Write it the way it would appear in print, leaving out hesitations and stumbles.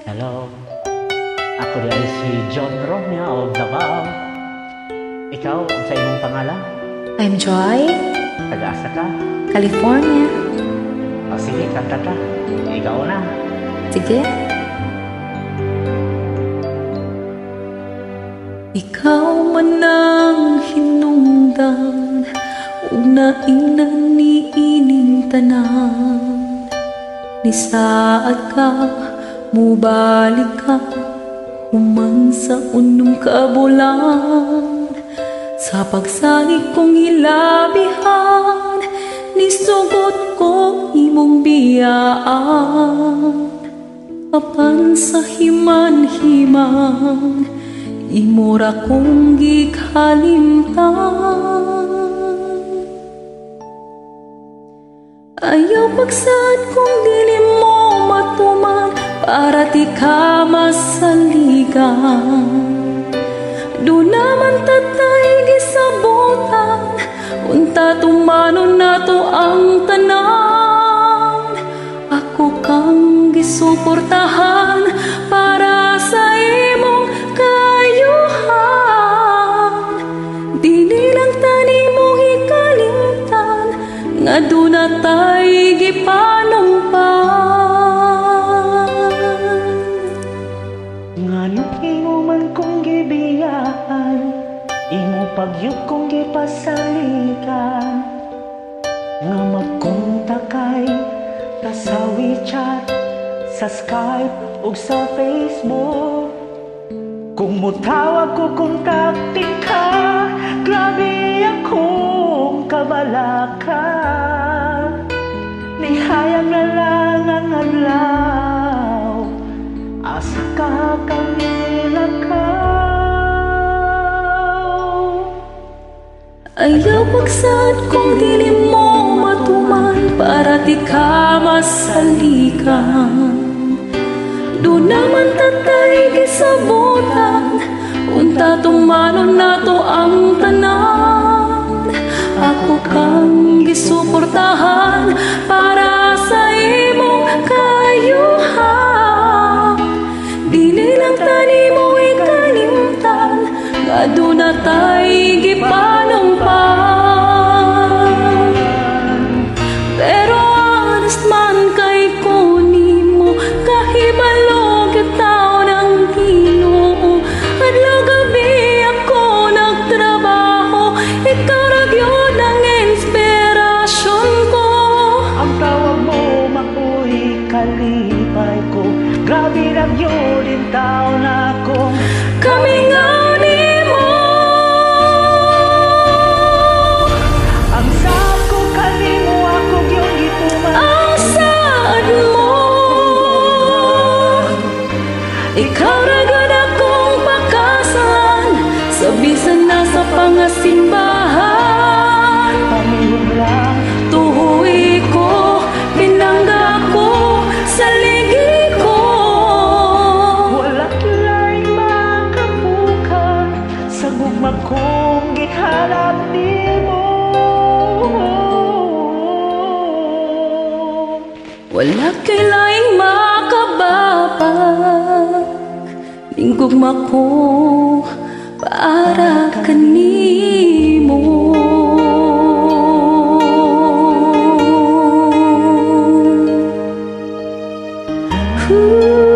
Hello, ako di ay si John Romeo of Davao. Ikaw, sa imong pangalan? I'm Joy, Taga-asa ka? California. O sige, kanta ka. Ikaw na. Sige. Ikaw man ang hinungdan, una-inan ni ining tanan. Ni saat ka, mubalik ka, human sa unong kabulan. Sa pagsalig kong hilabihan, nisugot ko imong biyaan. Apan sa himan-himan, imura kong gikalimtan. Ayaw pagsad kong dili mo matuman, para di ka masaligan. Doon naman tatay gisabutan, unta tumanon na to ang tanan. Ako kang gisuportahan para sa imong kayuhan. Dili lang tani mo hikalimtan, nga doon na tay gipanumpan. Ngano imo man kong gibiyaan, imo pagyud kong gipasalikan. Nga magkunta kay ta sa WeChat, sa Skype ug sa Facebook. Kung mutawag ko kontaktin ka, grabe akong kabalaka. Nihayag na lang ang adlaw, asa ka kamilakaw. Ayaw pagsad kung dili mo matuman, para di ka masalikan. Doon naman tatay gisabutan, unta tumanon na to ang tanan. Ako kang gisuportahan para sa imong kayuhan. Dili lang tani mo ikalimtan, nga doon na tay gipanumpan. Pero honest man kay ko nimo, kahibalo kitaw ng Ginoo. Adlaw gabi ako nagtrabaho, ikaw ra gyud ang inspirasyon ko. Ang tawag mo mako'y kalipay ko, grabe na yun in taon ako. Kami nga nimo, Ang saad ko kanimo ako yung gituman. ang saad mo. Ikaw ra gyud akong pakasalan, sa bisan nasa pangasimbahan. Pamilyon lang, Tuhoy ko, pinangga ko, sa ligi ko. wala laing makabuka sa gugma kong gihanap nimo. Wala kay laing makababag, linggugma ko para kanimo. Ooh.